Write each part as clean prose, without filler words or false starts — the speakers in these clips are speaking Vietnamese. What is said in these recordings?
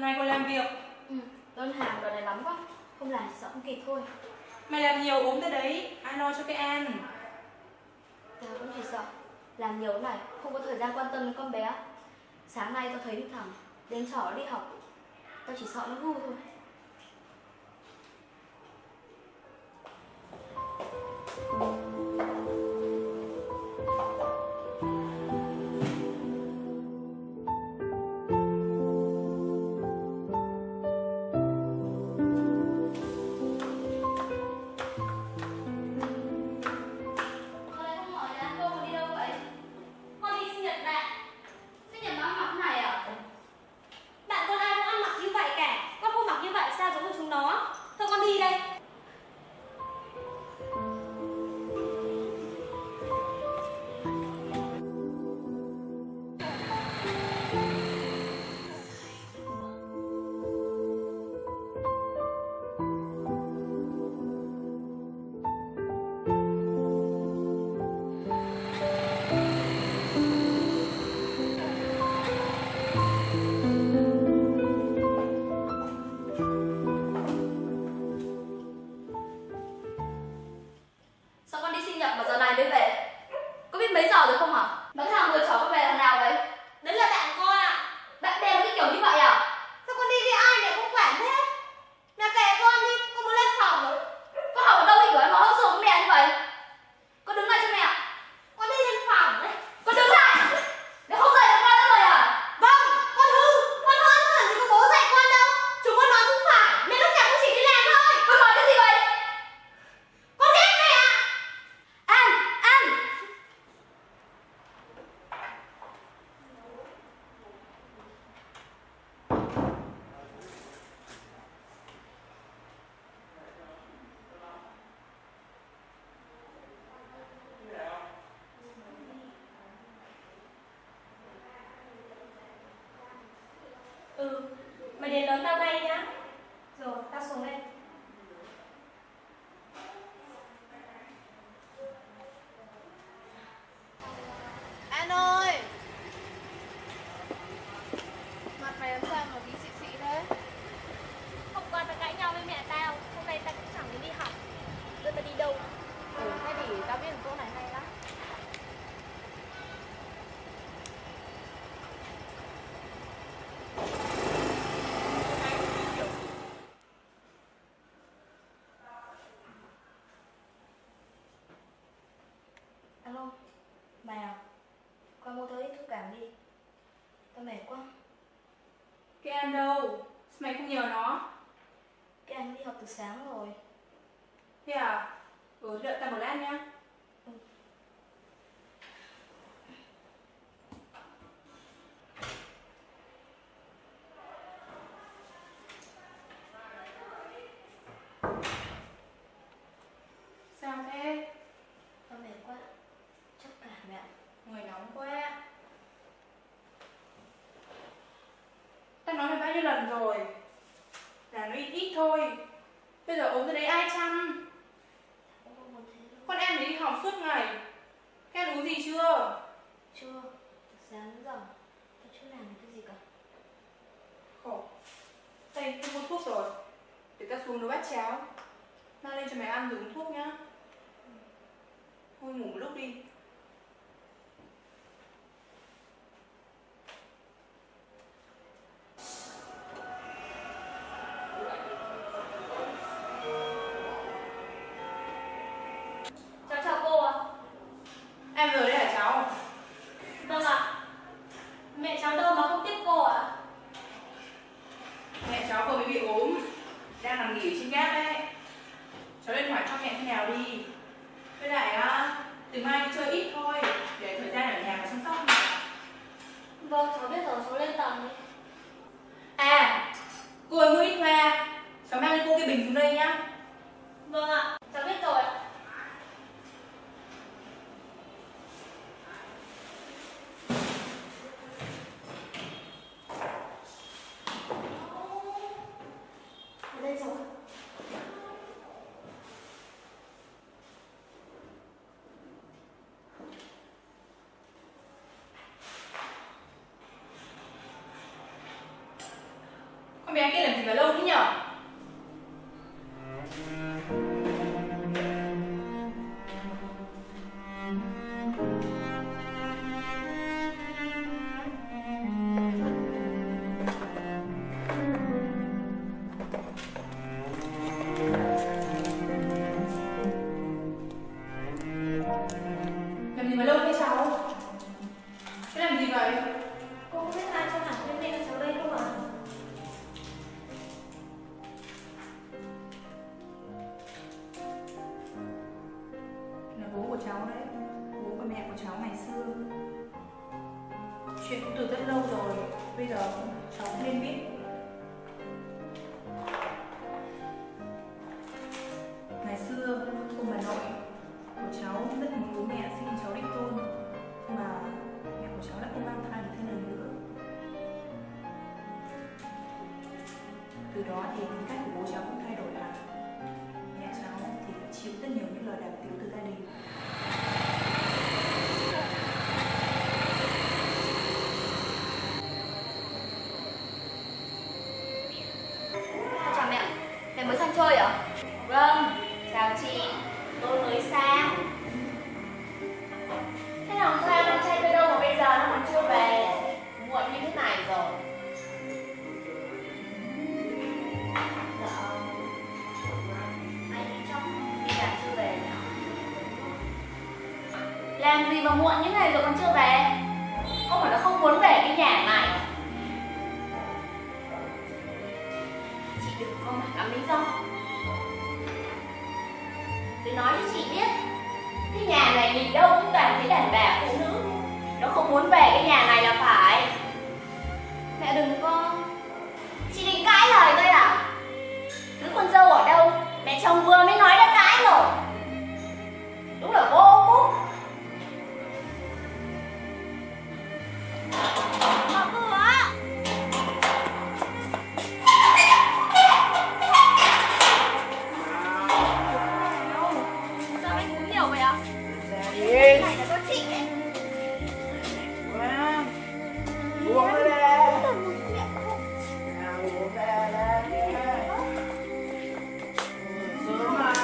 nay con làm việc. Đơn hàng đợt này lắm quá, không làm thì sợ không kịp thôi. Mày làm nhiều ốm thế đấy, ai lo cho cái An? Tao cũng chỉ sợ làm nhiều này, không có thời gian quan tâm đến con bé. Sáng nay tao thấy thằng đến trỏ đi học, tao chỉ sợ nó hư thôi. Sao con đi sinh nhật mà giờ này mới về? Có biết mấy giờ rồi không hả? Mấy thằng vừa chó con về thằng nào vậy? Đấy là bạn con ạ. Bạn bè cái kiểu như vậy à? Sao con đi với ai để không quản thế? Mẹ kệ con đi, con muốn lên phòng rồi. Con học ở đâu thì đuổi mà hông xuống mẹ như vậy? Con đứng lại cho mẹ. Con đi lên phòng đấy. Con đứng lại. Để không dạy được con nữa rồi à? Vâng, con hư. Con hư hẳn thì có bố dạy con đâu. Chúng con nói không phải. Mẹ lúc nào cũng chỉ đi làm thôi. Con nói cái gì vậy? Con ghét mẹ ạ. An. Mày đến đón tao ngay nhá. Rồi, tao xuống đây. An ơi! Mặt mày làm sao mà bí xị xị thế? Hôm qua tao cãi nhau với mẹ tao, hôm nay tao cũng chẳng muốn đi học. Giờ tao đi đâu? Thế thì tao biết một câu này hay lắm. Alo, mày à? Qua mua tao ít thuốc cảm đi. Tao mệt quá. Cái An đâu? Mày không nhờ nó? Cái anh đi học từ sáng rồi. Thế à? Đợi tao một lát nhá. Sao thế? Tao mệt quá. Chắc cả mẹ. Người nóng quá. Tao nói mày bao nhiêu lần rồi. Là nó ít ít thôi. Bây giờ ốm thế đấy ai chăm? Không có muốn thế đâu. Con em đấy đi học suốt ngày. Thế ăn uống gì chưa? Chưa. Từ sáng đến giờ tao chưa làm được cái gì cả. Khổ. Đây, tao mua thuốc rồi. Để tao xuống nấu bát cháo. Mang lên cho mày ăn rồi uống thuốc nhá. Thôi ngủ một lúc đi. Chào cô ạ. Em vừa đây hả cháu? Vâng ạ. Mẹ cháu đâu mà không tiếp cô ạ? Mẹ cháu vừa mới bị ốm. Đang nằm nghỉ trên gác đấy. Cháu lên hỏi thăm mẹ thế nào đi. Với lại á, từ mai đi chơi ít thôi. Để thời gian ở nhà mà chăm sóc mẹ. Vâng, cháu biết rồi, cháu lên tầng đi. À, cô ấy mua ít hoa. Cháu mang cho cô cái bình xuống đây nhá. Vâng ạ, cháu biết rồi ạ. Ở đây rồi. Con bé kia làm gì mà lâu thế nhở? Làm gì mà lâu thế cháu? Cái làm gì vậy? Cô không biết ai cho hẳn bên mẹ cháu đây không ạ? Là bố của cháu đấy, bố và mẹ của cháu ngày xưa. Chuyện cũng từ rất lâu rồi, bây giờ cháu cũng nên biết. Ngày xưa, ông bà nội của cháu rất muốn bố mẹ xin cháu đích tôn, mà mẹ của cháu lại không mang thai được thêm lần nữa. Từ đó thì tính cách của bố cháu cũng thay đổi hẳn. Mẹ cháu thì phải chịu rất nhiều những lời đàm tiếu từ gia đình. Chào mẹ, mẹ mới sang chơi à? Vâng, chào chị, tôi mới sang. Thế Hồng Thang anh trai tôi đâu mà bây giờ nó còn chưa về? Muộn như thế này rồi. Dạ, anh ấy trong đi làm chưa về nhỉ? Làm gì mà muộn như thế này rồi còn chưa về? Không phải là không muốn về cái nhà này. Chị đừng có mà lắm lý do. Tôi nói cho chị biết, cái nhà này nhìn đâu cũng toàn thấy đàn bà phụ nữ. Nó không muốn về cái nhà này là phải. Mẹ đừng có. Chị định cãi lời tôi à? Thứ con dâu ở đâu? Mẹ chồng vừa mới nói đã cãi rồi. Đúng là vô phúc. Mở cửa. Sao anh uống nhiều vậy ạ? Cái này là có chị ấy. Uống lên. Uống lên. Sớm mà.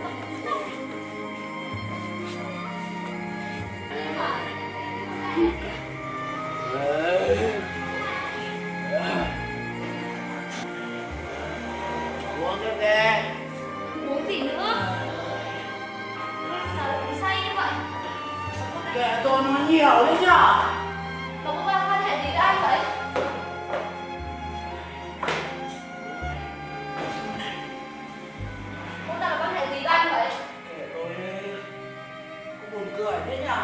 Uống lên nè. Uống gì nữa? Sao lại uống say như vậy? Kệ tôi nói nhiều đấy nhở. Cậu có quan hệ gì với anh vậy? Cô ta là quan hệ gì với anh vậy? Kệ tôi đi. Cũng buồn cười thế nhở.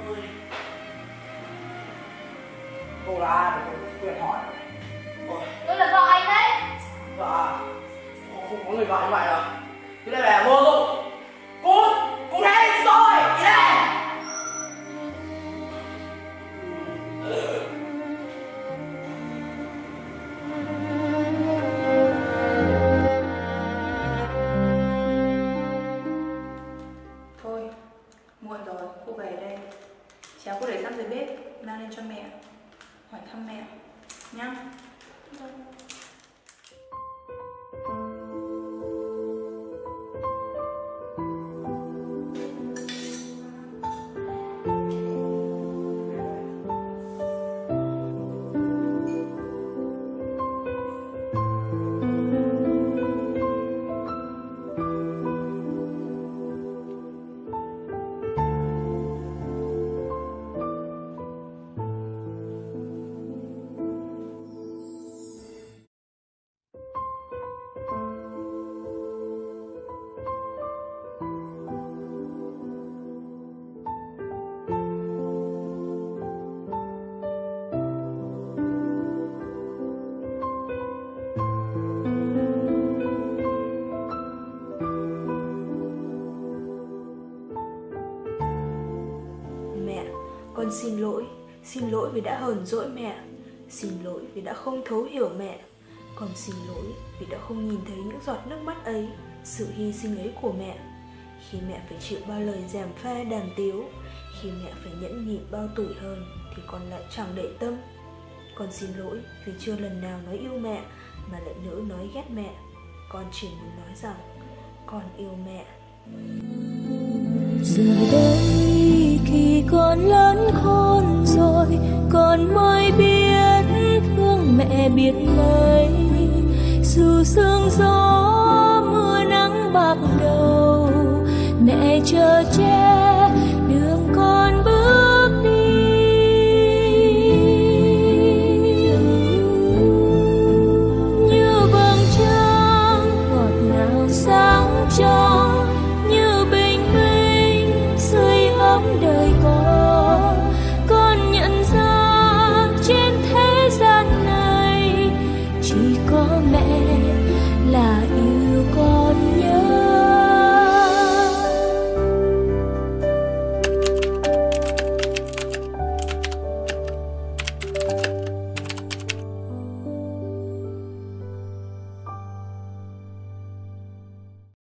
Cô là ai mà tôi quyền hỏi. Ôi, Tôi là vợ anh đấy. vợ. Không có người vợ như vậy à? Cái này là vô dụng. Cút hết rồi. Đi đây. Thôi, muộn rồi, cô về đây. Cháu cô để sẵn dưới bếp, mang lên cho mẹ. Hỏi thăm mẹ nhá. Con xin lỗi vì đã hờn dỗi mẹ, xin lỗi vì đã không thấu hiểu mẹ, con xin lỗi vì đã không nhìn thấy những giọt nước mắt ấy, sự hy sinh ấy của mẹ. Khi mẹ phải chịu bao lời gièm pha đàm tiếu, khi mẹ phải nhẫn nhịn bao tủi hờn thì con lại chẳng để tâm. Con xin lỗi vì chưa lần nào nói yêu mẹ, mà lại nỡ nói ghét mẹ. Con chỉ muốn nói rằng con yêu mẹ. Giờ đây khi con lớn khôn rồi, con mới biết thương mẹ biết mấy. Dù sương gió mưa nắng bạc đầu, mẹ chờ che